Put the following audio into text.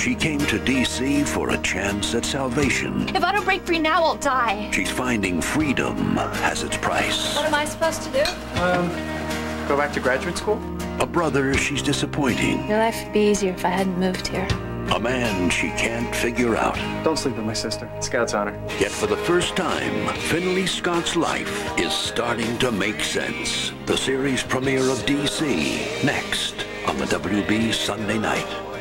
She came to D.C. for a chance at salvation. If I don't break free now, I'll die. She's finding freedom has its price. What am I supposed to do? Go back to graduate school? A brother she's disappointing. Your life would be easier if I hadn't moved here. A man she can't figure out. Don't sleep with my sister. Scout's honor. Yet for the first time, Finley Scott's life is starting to make sense. The series premiere of D.C. next on the WB Sunday night.